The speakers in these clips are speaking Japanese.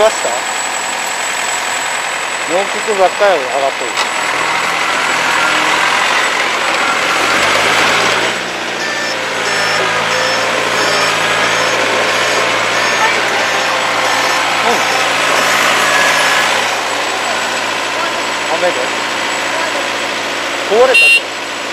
らした大きくばっかり上がってる。雨で壊れたと。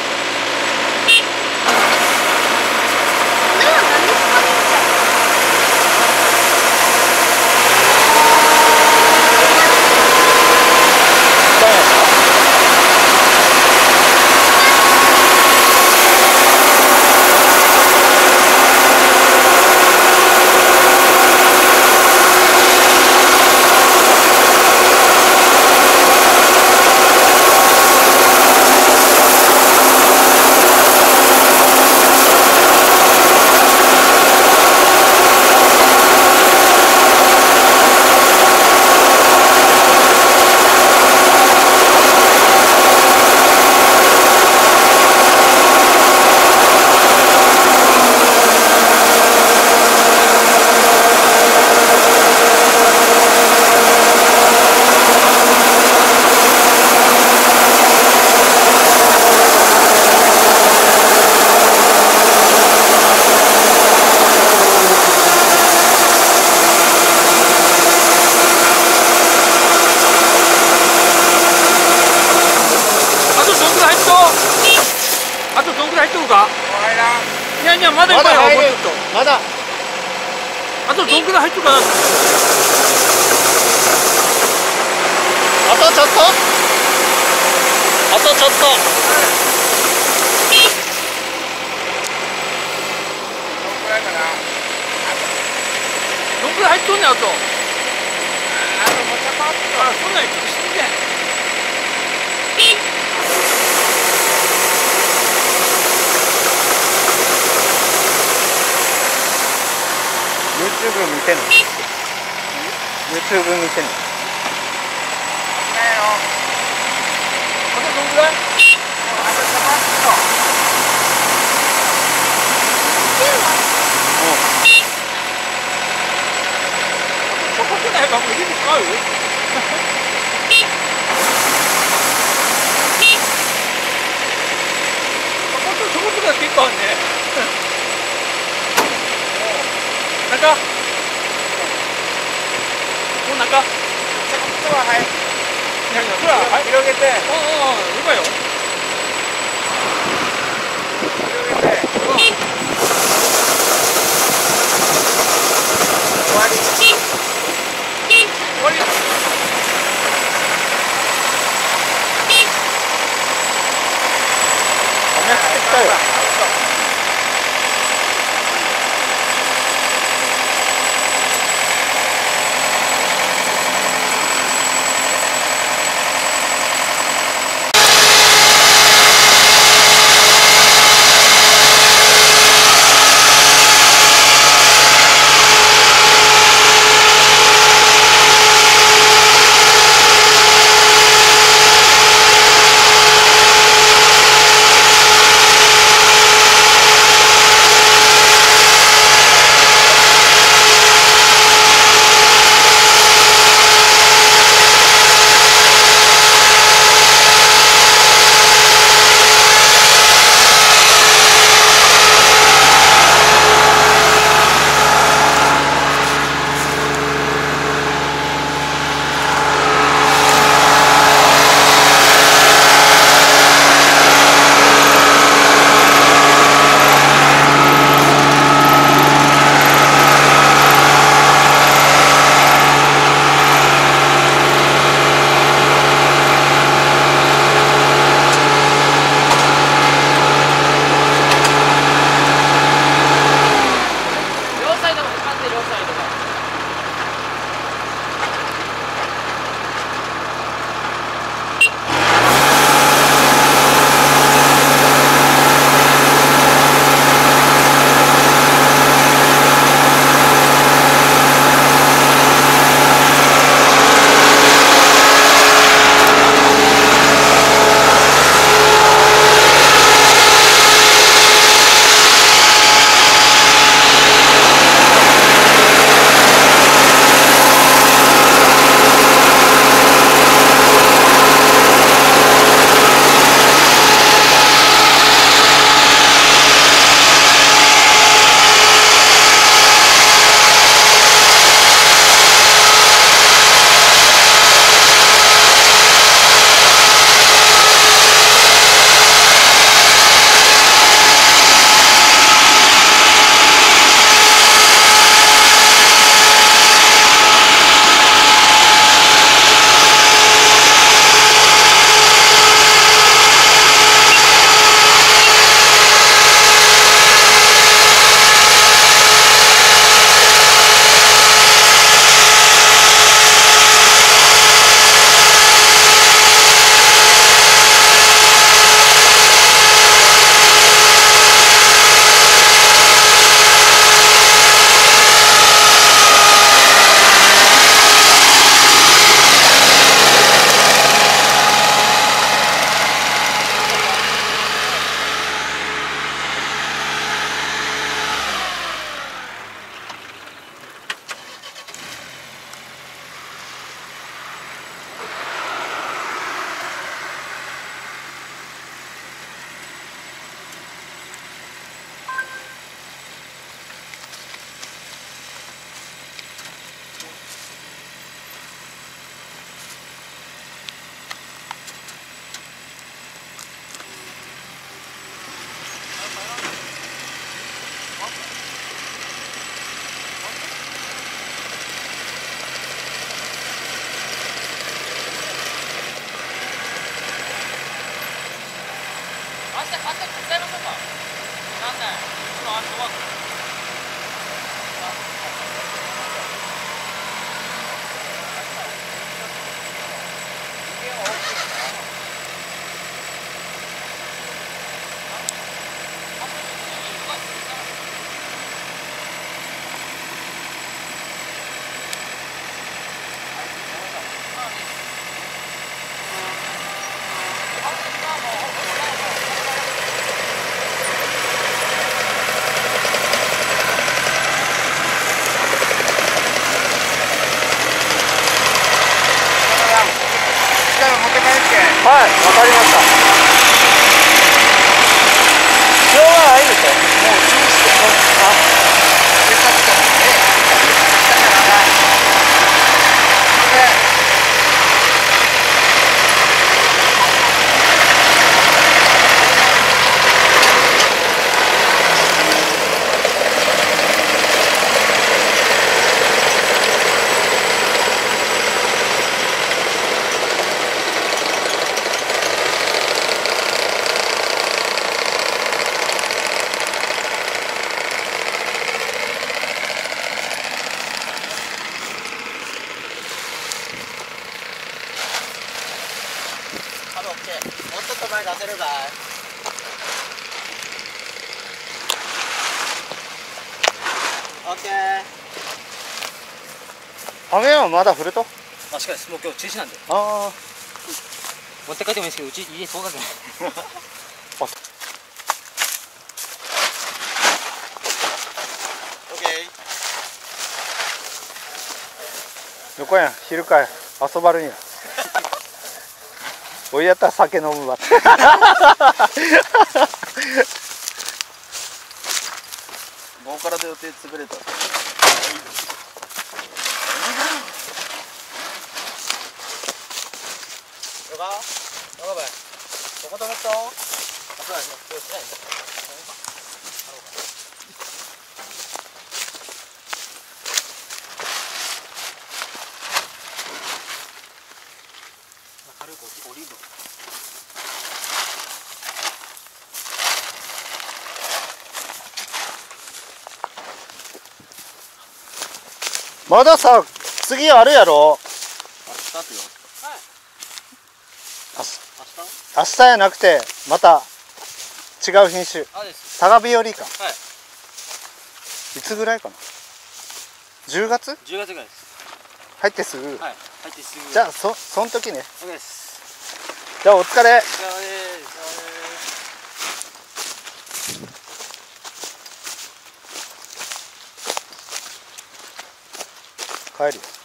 あとどんくらい入っとるか。いやいや、まだいっぱいよ。もうちょっと。 まだ。 あとどんくらい入っとるかな。 あとちょっと。あとちょっと。 どんくらいかな。どんくらい入っとんねん、あと。もうちょっと。そんなんしてんねん。 YouTube 見てんの YouTube 見てんのあとどんくらい。ちょこくないかもう入れてしまうよ。ちょこっとが結構あるね。中もう中ちょこっとははい。いやいや、それは広げて。今よ。広げて。終わり。終わり。 雨降ってきたよ。 手手伝いましょうか。なんだよ。そのあれ飛ばす。 はい、わかりました。今日はないでしょ。もう中止で。あ、警察官で、だからもうちょっと前出せるかい。オッケー。 雨はまだ降ると。 確かにもう今日中止なんで。 ああ。 持って帰ってもいいですけど、うち家遠かったね。 オッケー。 どこやん、昼かい、遊ばるんや。おいやったら酒飲むわ。 ボーカルで予定潰れた。よか？よかばい。どこ止めた？あ、そうなんですよ。今日しないんだ。軽く降りる。 まださ、次あるやろ。 明日ってよ。はい。 明日やなくて、また違う品種。 あです。 タガビよりか。 はい。 いつぐらいかな。10月 ？10月ぐらいです。 入ってすぐ。 はい。入ってすぐ。 じゃあその時ね。 そうです。 じゃあお疲れ。 お疲れです。 帰るよ。